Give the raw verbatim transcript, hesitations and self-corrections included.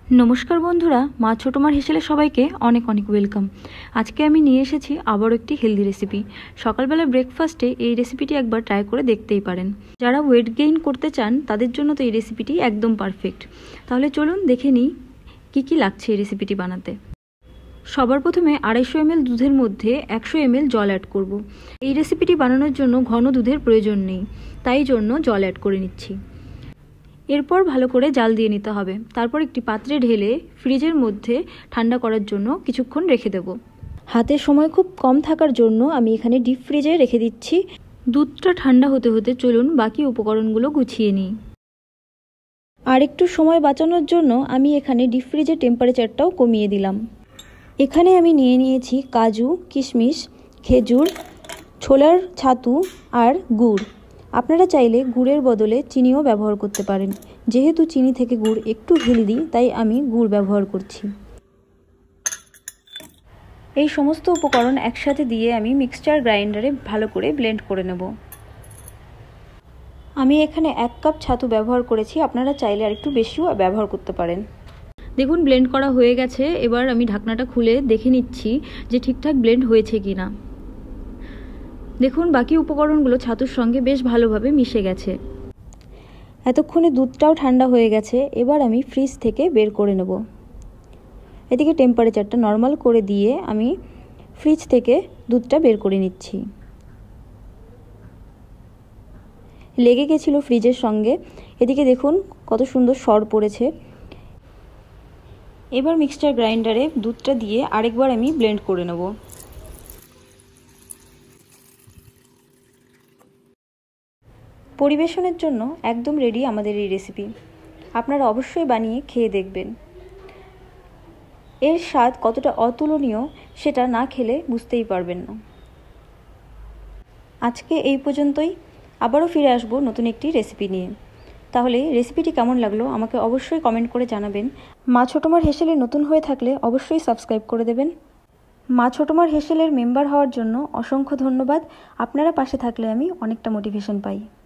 नमस्कार बंधुरा मा छोटोमार हेसेले सबाइके अनेक अनेक वेलकाम। आज के आमी निये एसेछि आबारो एकटी हेल्दी रेसिपि। सकालबेला ब्रेकफास्टे एई रेसिपिटी एकबार ट्राई करे देखतेई पारेन। जारा वेट गेइन करते चान तादेर जोन्नो तो एई रेसिपिटी एकदम पारफेक्ट। ताहले चलुन देखे निई कि कि लागछे एई रेसिपिटी बानाते। सबार प्रथमे आढ़ाईशो एम एल दूधेर मध्य एकशो एम एल जल एड करब। एई रेसिपिटी बानानोर जोन्नो घन दूधेर प्रयोजन नेई, ताई जोन्नो जल एड करे निচ্ছি। एरपर भालो करे जाल दिए निते हबे। तारपर एकटी पात्रे ढेले फ्रिजेर मध्य ठंडा करार जोन्नो किछुक्षण रेखे देब। हाते समय खूब कम थाकार जोन्नो आमी एखाने डिप फ्रिजे रेखे दिচ্ছি। दूधटा ठंडा होते होते चलुन बाकी उपकरणगुलो गुछिए निই। आर एकटू समय बाঁচানোর জন্য আমি এখানে ডিপ ফ্রিজের টেম্পারেচারটাও কমিয়ে দিলাম। এখানে আমি নিয়ে নিয়েছি কাজু, কিশমিশ, খেজুর, ছোলার ছাতু আর গুড়। আপনারা চাইলে গুড়ের বদলে চিনিও ব্যবহার করতে পারেন। যেহেতু চিনি থেকে গুড় একটু হেলদি তাই আমি গুড় ব্যবহার করছি। এই সমস্ত উপকরণ একসাথে দিয়ে আমি মিক্সচার গ্রাইন্ডারে ভালো করে ব্লেন্ড করে নেব। আমি এখানে এক কাপ ছাতু ব্যবহার করেছি, আপনারা চাইলে আর একটু বেশিও ব্যবহার করতে পারেন। দেখুন ব্লেন্ড করা হয়ে গেছে। এবার আমি ঢাকনাটা খুলে দেখে নিচ্ছি যে ঠিকঠাক ব্লেন্ড হয়েছে কিনা। দেখুন বাকি উপকরণগুলো ছাতুর সঙ্গে বেশ ভালোভাবে মিশে গেছে। এতক্ষণে দুধটাও ঠান্ডা হয়ে গেছে। এবার আমি ফ্রিজ থেকে বের করে নেব। এদিকে টেম্পারেচারটা নর্মাল করে দিয়ে আমি ফ্রিজ থেকে দুধটা বের করে নিচ্ছি। লেগে গেছিল ফ্রিজের সঙ্গে। এদিকে দেখুন কত সুন্দর সর পড়েছে। এবার মিক্সচার গ্রাইন্ডারে দুধটা দিয়ে আরেকবার আমি ব্লেন্ড করে নেব। পরিবেশনের জন্য একদম রেডি আমাদের এই রেসিপি। আপনারা অবশ্যই বানিয়ে খেয়ে দেখবেন। এর স্বাদ কতটা অতুলনীয় সেটা না খেলে বুঝতেই পারবেন না। আজকে এই পর্যন্তই। আবারও ফিরে আসবো নতুন একটি রেসিপি নিয়ে। তাহলে রেসিপিটি কেমন লাগলো আমাকে অবশ্যই কমেন্ট করে জানাবেন। মা ছোটমার হেসেলে নতুন হয়ে থাকলে অবশ্যই সাবস্ক্রাইব করে দেবেন। মা ছোটমার হেসেলের মেম্বার হওয়ার জন্য অসংখ্য ধন্যবাদ। আপনারা পাশে থাকলে আমি অনেকটা মোটিভেশন পাই।